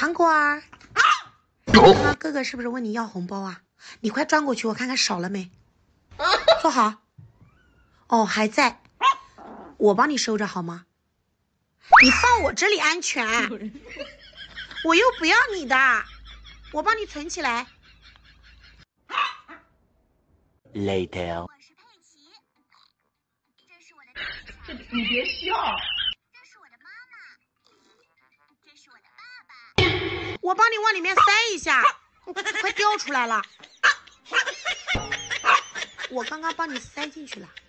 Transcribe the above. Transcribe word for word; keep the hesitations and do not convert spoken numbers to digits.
糖果儿。刚刚哥哥是不是问你要红包啊？你快转过去，我看看少了没。坐好。哦，还在。我帮你收着好吗？你放我这里安全。我又不要你的，我帮你存起来。 Later。 我是佩奇，这是我的弟弟， 你别笑。 这是我的妈妈，这是我的爸爸。 我帮你往里面塞一下，快掉出来了。我刚刚帮你塞进去了。